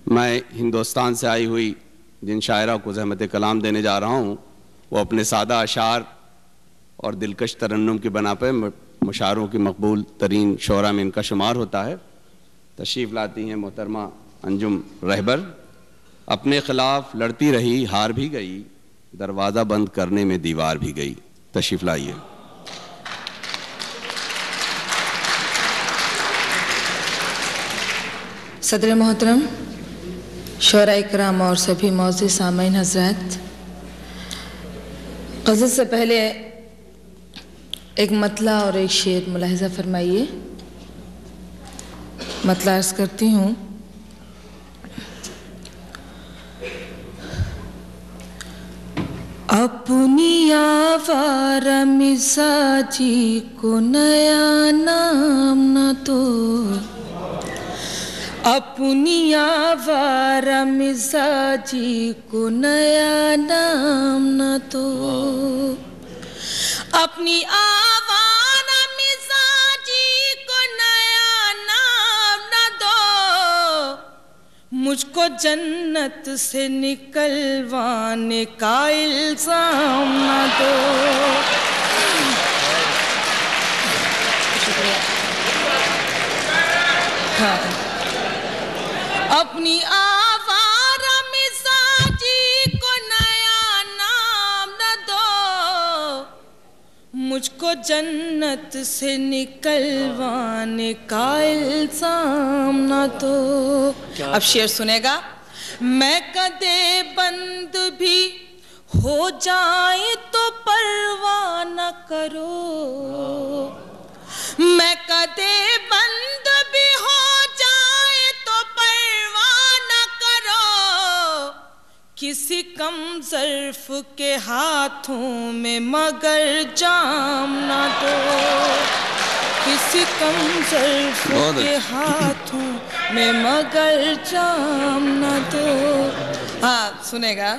मैं हिंदुस्तान से आई हुई जिन शायरा को ज़हमत कलाम देने जा रहा हूँ वो अपने सादा अशार और दिलकश तरन्नुम की बना पर मुशारों की मकबूल तरीन शोरा में इनका शुमार होता है। तशरीफ़ लाती हैं मोहतरमा अंजुम रहबर। अपने ख़िलाफ़ लड़ती रही, हार भी गई, दरवाज़ा बंद करने में दीवार भी गई। तशरीफ़ लाइए। सदर मोहतरम, शोरा इकराम और सभी मौजूद सामईन हज़रात, ग़ज़ल से पहले एक मतला और एक शेर मुलाहिज़ा फरमाइए। मतला अर्ज़ करती हूँ। अपनी आवारा मिजाजी को नया नाम न दो, अपनी आवारा मिजाजी को नया नाम न दो, अपनी आवारा मिजाजी को नया नाम न दो, मुझको जन्नत से निकलवाने का इल्जाम न दो। हाँ। अपनी आवारा मिजाजी को नया नाम न दो, मुझको जन्नत से निकलवाने का इल्जाम न दो। अब शेर सुनेगा। मैं कदे बंद भी हो जाए तो परवाह न करो, मैं कदे बंद भी हो जाए तो परवाह न करो, किसी कम ज़र्फ के हाथों में मगर जाम न दो, किसी कम ज़र्फ के हाथों में मगर जाम न दो। हाँ सुनेगा।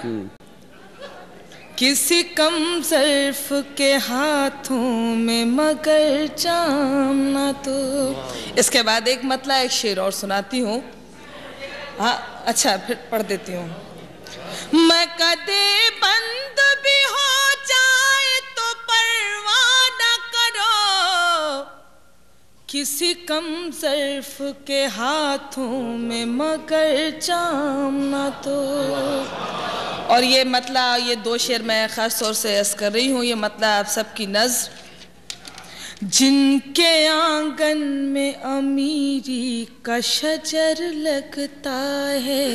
किसी कम ज़र्फ के हाथों में मगर जाम न दो। इसके बाद एक मतला एक शेर और सुनाती हूँ। हाँ अच्छा फिर पढ़ देती हूँ। मैं कदे बंद भी हो जाए तो परवाह न करो, किसी कम ज़र्फ के हाथों में मगर जाम न दो। और ये मतला, ये दो शेर मैं ख़ास तौर से अर्ज़ कर रही हूँ। ये मतला आप सबकी नज़्र। जिनके आंगन में अमीरी का शजर लगता है,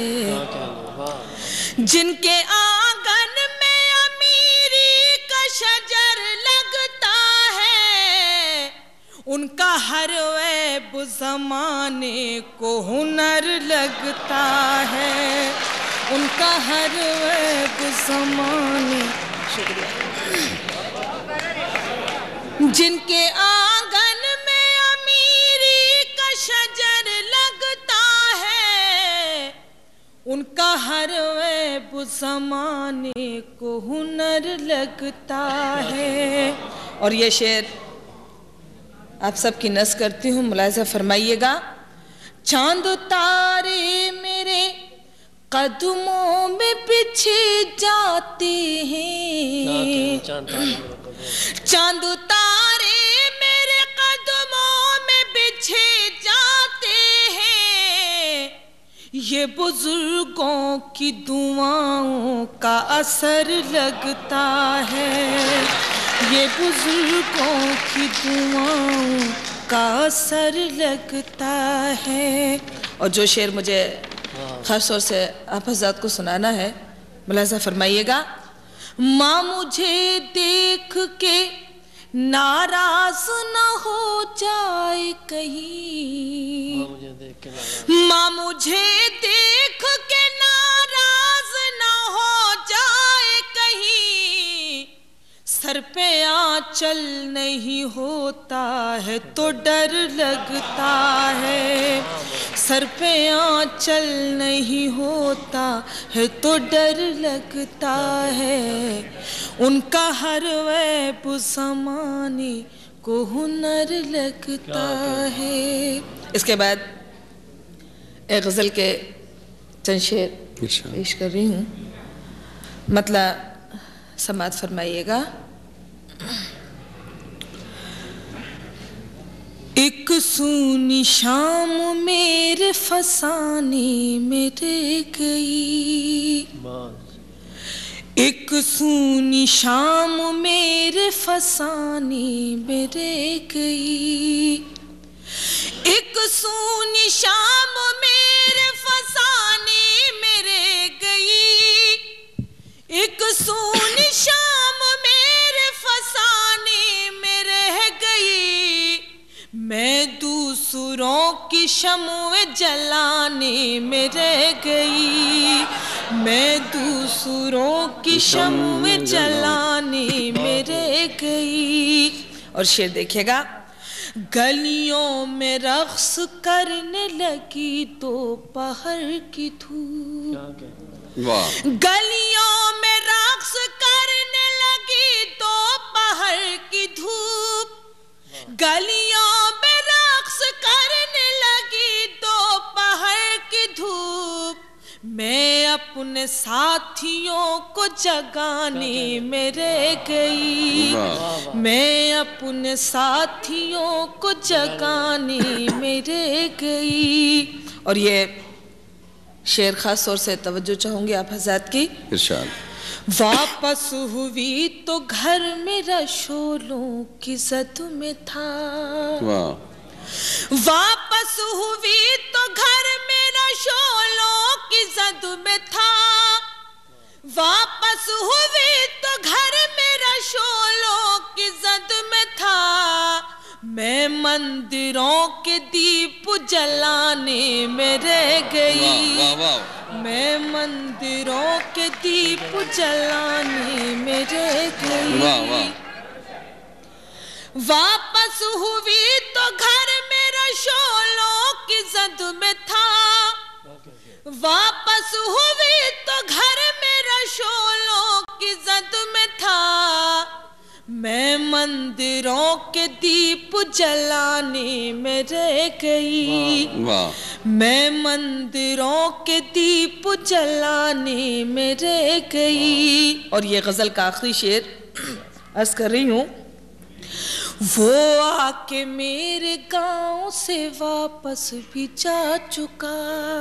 जिनके आंगन में अमीरी का शजर लगता है, उनका हर ऐब ज़माने को हुनर लगता है, उनका हर ऐब ज़माने। शुक्रिया। जिनके आंगन में अमीरी का शजर लगता है, उनका हर ऐब ज़माने को हुनर लगता है। और ये शेर आप सबकी नज़्र करती हूँ, मुलाहिज़ा फरमाइएगा। चांद तारे मेरे कदमों में बिछे जाते हैं, चांद तारे मेरे कदमों में बिछे जाते हैं, ये बुजुर्गों की दुआओं का असर लगता है, ये बुजुर्गों की दुआओं का असर लगता है। और जो शेर मुझे खास तौर से आप हज़रात को सुनाना है, मुलाहिज़ा फरमाइएगा। माँ मुझे देख के नाराज न हो जाए कहीं, माँ मुझे देख के नाराज न हो जाए कहीं, सर पे आंचल नहीं होता है तो डर लगता है, सर पे आंचल नहीं होता है तो डर लगता है, उनका हर ऐब ज़माने को हुनर लगता है। इसके बाद एक गज़ल के चंद शेर पेश कर रही हूँ, मतलब समात फरमाइएगा। एक सूनी शाम मेरे फसाने में रह गई, एक सूनी शाम मेरे फसाने में रह गई, एक सूनी शाम मेरे फसाने में रह गई, एक सूनी शाम मेरे फसाने में रह गई, मैं दूसरों की शम्ए जलाने में रह गई, मैं दूसरों की शम्ए जलाने में रह गई। और शेर देखिएगा। गलियों में रक्स करने लगी दोपहर की धूप, गलियों में रक्स करने लगी दोपहर की धूप, गलियों में रक्स करने लगी दोपहर की धूप, मैं अपने साथियों को जगाने में रह गई, मैं अपने साथियों को जगाने में रह गई। और ये शेर खास तौर से तवज्जो चाहूंगी आप हज़रात की। इरशाद। वापस हुई तो घर मेरा शोलों की जद में था, वापस हुई तो घर मेरा शोलों की जद में था, वापस हुई तो घर मेरा शोलों की जद में था, मैं मंदिरों के दीप जलाने में रह गई, मैं मंदिरों के दीप जलाने में रह गई। वापस हुई तो घर मेरा शोलों की जद में था, वापस हुई तो घर मेरा शोलों की जद में था, मैं मंदिरों के दीप जलाने में रह गई, मैं मंदिरों के दीप जलाने में रह गई। और ये गजल का आखिरी शेर अर्ज कर रही हूँ। वो आके मेरे गांव से वापस भी जा चुका,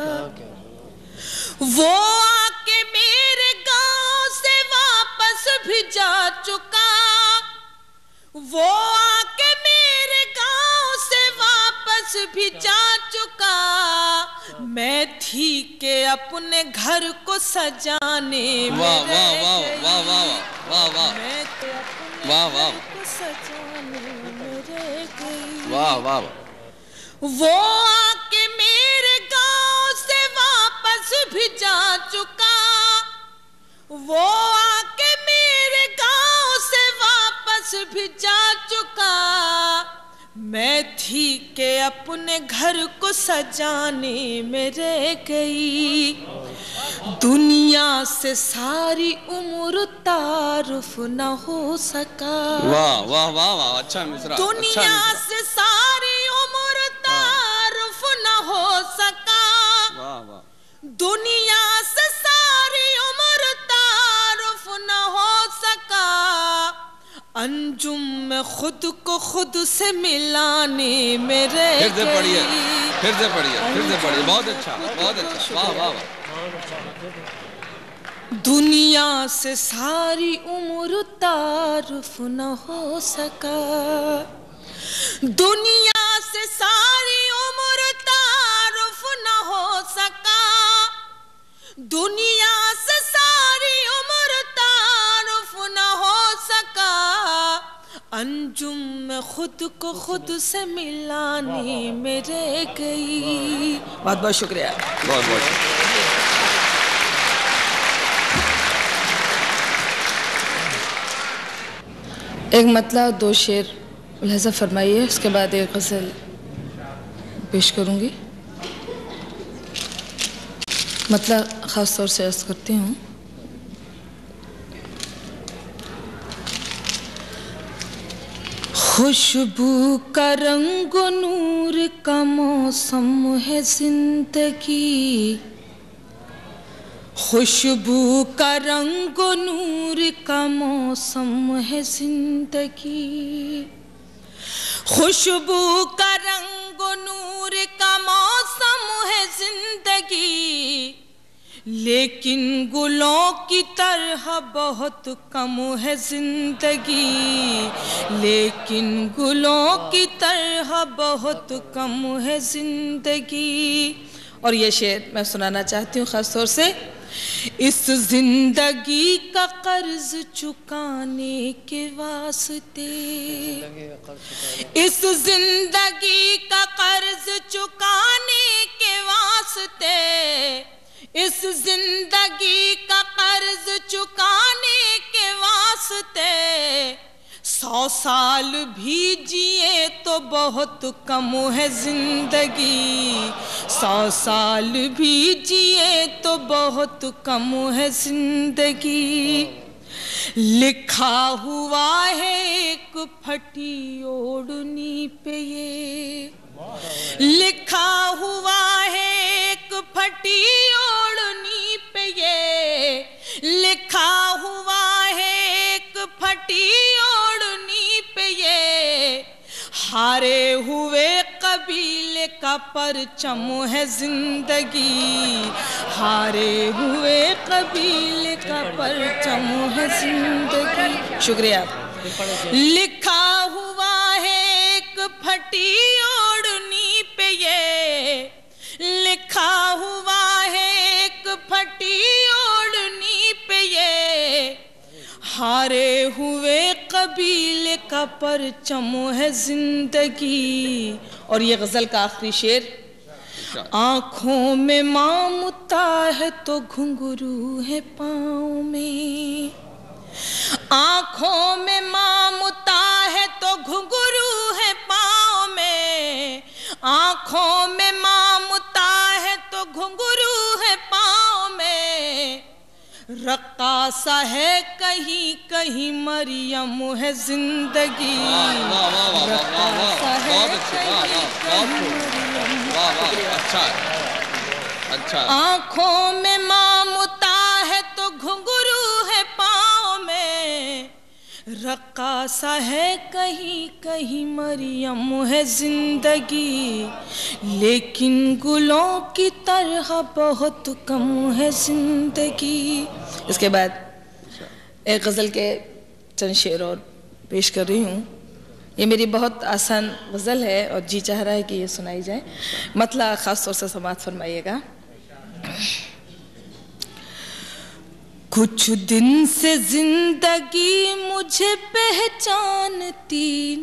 वो आके मेरे गांव से वापस भी जा चुका, वो आके मेरे गांव से वापस भी जा चुका, मैं थी के अपने घर को सजाने में रह गई, मैं तो अपने घर को सजाने में रह गई। वाह वाह। वो आके मेरे गांव से वापस भी जा चुका, वो आके मेरे गांव से वापस भी जा चुका, मैं थी के अपने घर को सजाने में रह गई, दुनिया से सारी उम्र तारुफ न हो सका। वाह वाह वाह वाह, अच्छा मिसरा। दुनिया से सारी उम्र तारुफ न हो सका, वाह वाह। दुनिया से सारी उम्र तारुफ न हो सका, अंजुम में खुद को खुद से मिलाने में रह गई। फिर से पढ़िए, फिर से पढ़िए, फिर से पढ़िए। बहुत अच्छा, बहुत अच्छा। वाह वाह वाह। दुनिया से सारी उम्र तारुफ न हो सका, दुनिया से सारी उम्र तारुफ न हो सका, दुनिया से सारी उम्र तारुफ न हो सका, अंजुम में खुद को खुद से मिलाने में रह गई। बहुत बहुत शुक्रिया। बहुत बहुत शुक्रिया। एक मतलब दो शेर लिहाजा फरमाइए, उसके बाद एक गज़ल पेश करूँगी। मतलब ख़ास तौर से अर्ज़ करती हूँ। खुशबू का रंग नूर का मौसम है जिंदगी, खुशबू का रंग नूर का मौसम है जिंदगी, खुशबू का रंग नूर का मौसम है जिंदगी, लेकिन गुलों की तरह बहुत कम है जिंदगी, लेकिन गुलों की तरह बहुत कम है जिंदगी। और ये शेर मैं सुनाना चाहती हूँ ख़ास तौर से, इस जिंदगी का कर्ज चुकाने के वास्ते, इस जिंदगी का कर्ज चुकाने के वास्ते, इस जिंदगी का कर्ज चुकाने के वास्ते 100 साल भी जिए तो बहुत कम है जिंदगी, 100 साल भी जिए तो बहुत कम है जिंदगी। लिखा हुआ है एक फटी ओढ़नी पे ये, लिखा हुआ है एक फटी ओढ़नी पे ये, लिखा हुआ है एक फटी ओढ़नी पे ये, हारे हुए कबीले का परचम है जिंदगी, हारे हुए कबीले का परचम है जिंदगी। शुक्रिया। लिखा हुआ है एक फटी ओढ़नी पे ये, लिखा हुआ है एक फटी ओढ़नी पे ये, हारे हुए कबीले का परचम है जिंदगी। और ये गजल का आखिरी शेर, आँखों में ममता है तो घुंघरू है पाँव में, आँखों में ममता है तो घुंघरू है पाँव में, आँखों में ममता है तो घुंघरू है पाँव में, रक्कासा है कहीं कहीं मरियम है जिंदगी, रक्कासा है कहीं कहीं मरियम। अच्छा। आँखों में ममता है तो घुंघरू है पाँव में, रक्कासा है कहीं कहीं मरियम है जिंदगी, लेकिन गुलों की तरह बहुत कम है जिंदगी। इसके बाद एक गज़ल के चंद शेर और पेश कर रही हूँ। ये मेरी बहुत आसान गज़ल है और जी चाह रहा है कि ये सुनाई जाए, मतलब ख़ास तौर से समाअत फरमाइएगा। कुछ दिन से जिंदगी मुझे पहचानती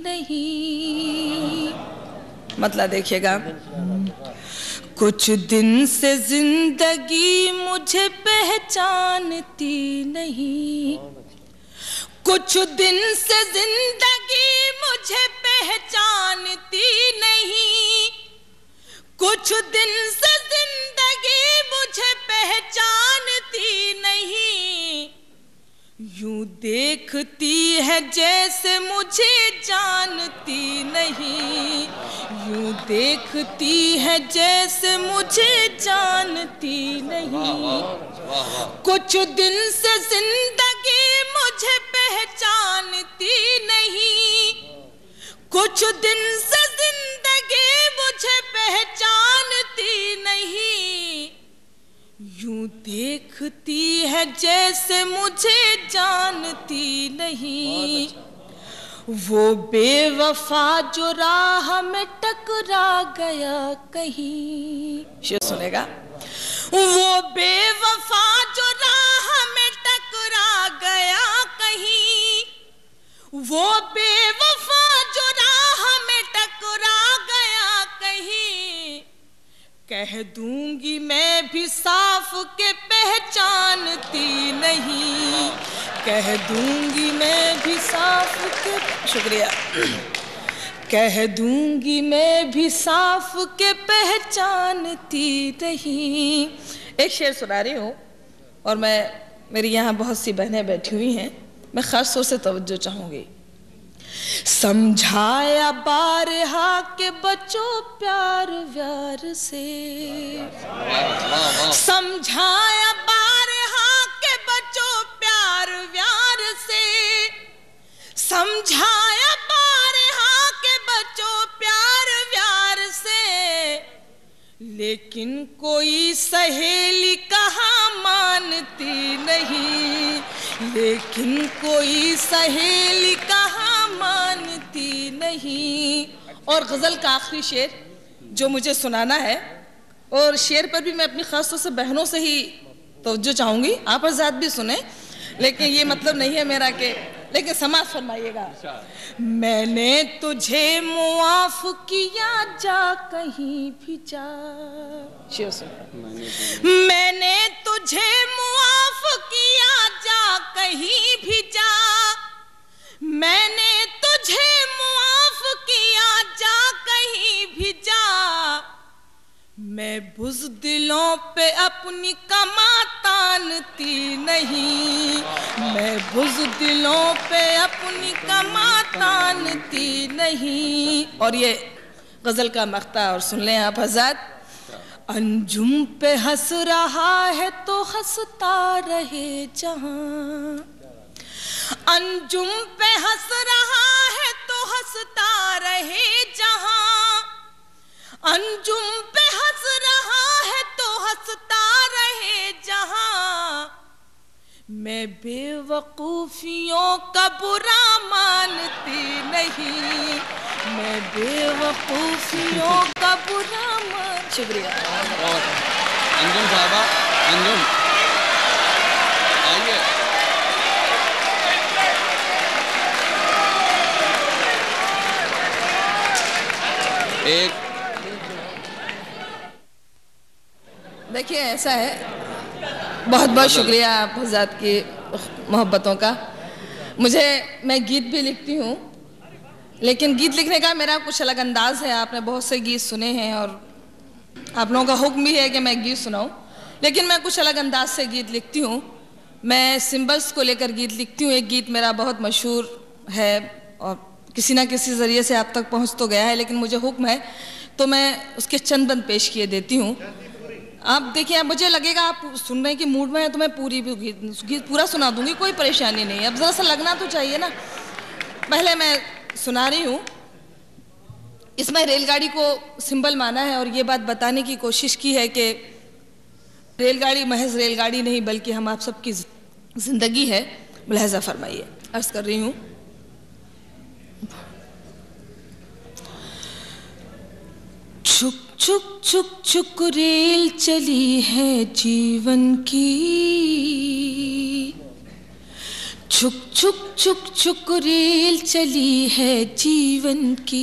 नहीं, मतलब देखिएगा, कुछ दिन से जिंदगी मुझे पहचानती नहीं, कुछ दिन से जिंदगी मुझे पहचानती नहीं, कुछ दिन से जिंदगी मुझे पहचानती नहीं, यूं देखती है जैसे मुझे जानती नहीं, यूं देखती है जैसे मुझे जानती नहीं, कुछ दिन से जिंदगी मुझे पहचानती नहीं, कुछ दिन से जिंदगी मुझे पहचानती नहीं, यूं देखती है जैसे मुझे जानती नहीं, वो बेवफा जो राह में टकरा गया कहीं। शेर सुनेगा, वो बेवफा जो राह में टकरा गया कहीं, वो बेवफा जो राह में टकरा गया कहीं, कह दूंगी मैं भी साफ के पहचानती नहीं, कह दूंगी मैं भी साफ के, शुक्रिया, कह दूंगी मैं भी साफ के पहचानती नहीं। एक शेर सुना रही हूँ और मेरी यहाँ बहुत सी बहनें बैठी हुई हैं, मैं खास तौर से तवज्जो चाहूँगी। समझाया बारहा के बच्चों प्यार व्यार से, समझाया बारहा समझाया बार हाँ के बच्चों प्यार व्यार से, लेकिन कोई सहेली कहाँ मानती नहीं, लेकिन कोई सहेली कहाँ मानती नहीं। और गज़ल का आखिरी शेर जो मुझे सुनाना है, और शेर पर भी मैं अपनी खास तौर से बहनों से ही तवज्जो चाहूँगी, आप हज़रात भी सुने, लेकिन ये मतलब नहीं है मेरा कि, लेकिन समाज फरमाइएगा। मैंने तुझे मुआफ किया जा कहीं भी जा, शेर सुनो। मैंने तुझे मुआफ किया जा कहीं भी जा, मैंने तुझे मुआफ किया जा कहीं भी जा, मैं बुज़दिलों पे अपनी कमा तानती नहीं, मैं बुज़दिलों पे अपनी कमा तानती नहीं। और ये गज़ल का मक़ता और सुन लें आप हज़रात। अंजुम पे हंस रहा है तो हंसता रहे जहां, अंजुम पे हंस रहा है तो हंसता रहे जहां, अंजुम पे हंस रहा है तो हंसता रहे जहां, मैं बेवकूफियों का बुरा मानती नहीं, मैं बेवकूफियों का बुरा मान। शुक्रिया। और अंजुम साहबा, अंजुम आइए। एक देखिए ऐसा है, बहुत बहुत शुक्रिया आप हज़रात की मोहब्बतों का। मैं गीत भी लिखती हूँ, लेकिन गीत लिखने का मेरा कुछ अलग अंदाज़ है। आपने बहुत से गीत सुने हैं और आप लोगों का हुक्म भी है कि मैं गीत सुनाऊँ, लेकिन मैं कुछ अलग अंदाज से गीत लिखती हूँ। मैं सिंबल्स को लेकर गीत लिखती हूँ। एक गीत मेरा बहुत मशहूर है और किसी ना किसी ज़रिए से आप तक पहुँच तो गया है, लेकिन मुझे हुक्म है तो मैं उसके चंद बंद पेश किए देती हूँ। आप देखिए, मुझे लगेगा आप सुनने के मूड में हैं तो मैं पूरी भी गीत पूरा सुना दूंगी, कोई परेशानी नहीं है। अब ज़रा सा लगना तो चाहिए ना। पहले मैं सुना रही हूँ, इसमें रेलगाड़ी को सिंबल माना है और ये बात बताने की कोशिश की है कि रेलगाड़ी महज रेलगाड़ी नहीं बल्कि हम आप सबकी ज़िंदगी है। मुलाहज़ा फरमाइए। अर्ज़ कर रही हूँ, छुक छुक छुक छुक रेल चली है जीवन की, छुक छुक छुक छुक रेल चली है जीवन की,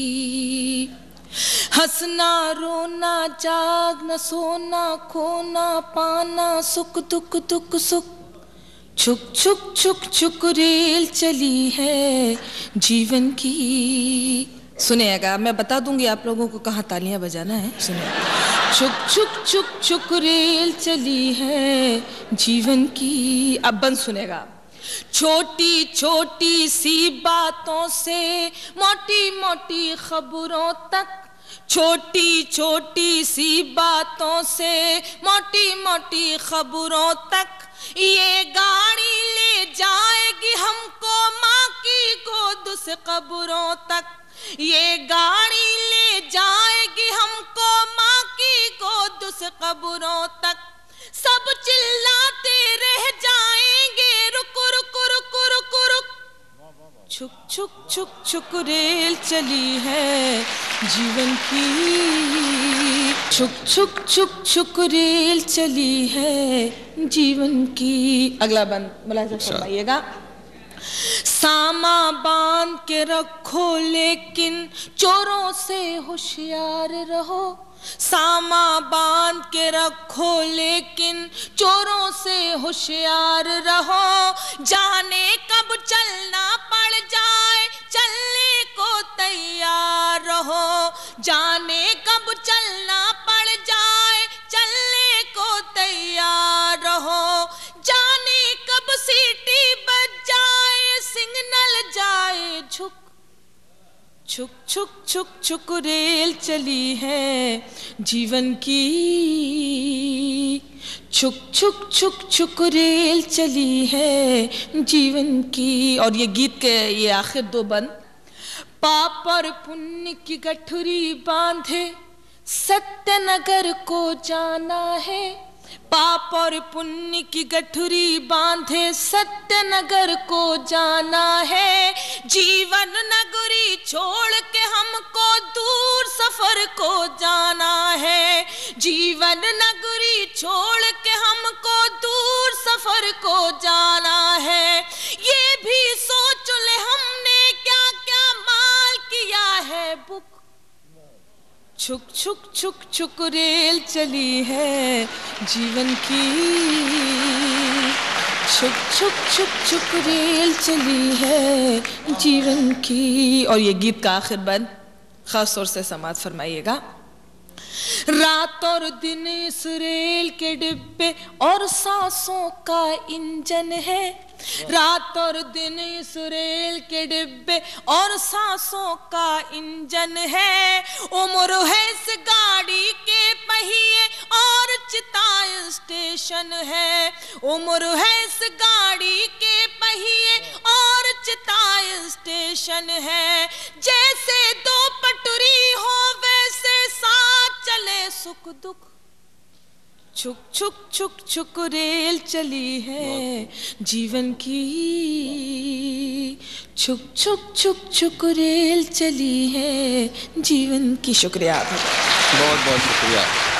हंसना रोना जागना सोना खोना पाना सुख दुख दुख सुख, छुक छुक छुक छुक रेल चली है जीवन की। सुनिएगा, मैं बता दूंगी आप लोगों को कहाँ तालियां बजाना है। सुनिए, छुक छुक छुक छुक रेल चली है जीवन की। अब बंद सुनेगा। छोटी छोटी सी बातों से मोटी मोटी खबरों तक, छोटी छोटी सी बातों से मोटी मोटी खबरों तक, ये गाड़ी ले जाएगी हमको माँ की गोद से कब्रों तक, ये गाड़ी ले जाएगी हमको माँ की गोद से कब्रों तक, सब चिल्लाते रह जाएंगे रुक रुक रुक रुक रुक, छुक छुक छुक छुक रेल चली है जीवन की, छुक छुक छुक छुक रेल चली है जीवन की। अगला बंद मुलाहिजा फरमाइएगा। सामा बांध के रखो लेकिन चोरों से होशियार रहो, सामा बांध के रखो लेकिन चोरों से होशियार रहो, जाने कब चलना पड़ जाए चलने को तैयार रहो, जाने कब चलना पड़ जाए चलने को तैयार रहो, जाने कब सीटी बज जाए सिग्नल जाए झुक छुक छुक छुक छुक रेल चली है जीवन की, छुक छुक छुक छुक रेल चली है जीवन की। और ये गीत के ये आखिर दो बंद, पाप और पुण्य की गठरी बांधे सत्यनगर को जाना है, पाप और पुण्य की गठरी बांधे सत्यनगर को जाना है, जीवन नगरी छोड़ के हमको दूर सफर को जाना है, जीवन नगरी छोड़ के हमको दूर सफर को जाना है। ये भी सोच ले हमने क्या क्या माल किया है बुक, छुक छुक छुक छुक रेल चली है जीवन की, छुक छुक छुक छुक रेल चली है जीवन की। और ये गीत का आखिर बंद खास तौर से समाज फरमाइएगा। रात और दिन इस रेल के डिब्बे और सांसों का इंजन है, रात और दिन इस रेल के डिब्बे और सांसों का इंजन है, उम्र है इस गाड़ी के पहिए और चिता स्टेशन है, उम्र है इस गाड़ी के पहिए और चिता स्टेशन है, जैसे दो पटरी हो वैसे साथ चले सुख दुख, छुक छुक छुक छुक रेल चली है जीवन की, छुक छुक छुक छुक रेल चली है जीवन की। शुक्रिया, बहुत बहुत शुक्रिया।